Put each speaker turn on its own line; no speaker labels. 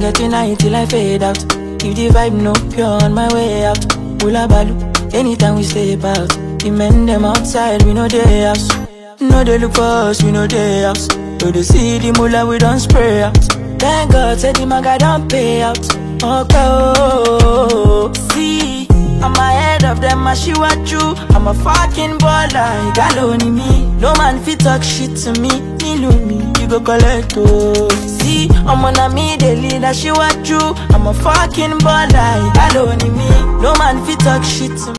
getting high till I fade out. If the vibe no pure on my way out, Ula Balu, anytime we step out. The men them outside, we know they house. No they look for us, we know they house. So they see the mullah, we don't spray out. Thank God, said the maga don't pay out. Okay, see, I'm ahead of them, I see what you. I'm a fucking baller, you got only me. No man fit talk shit to me, me, you go collect, oh. See, I'm on me, they lead, I see what you. I'm a fucking baller, you got only me. No man fit talk shit to me.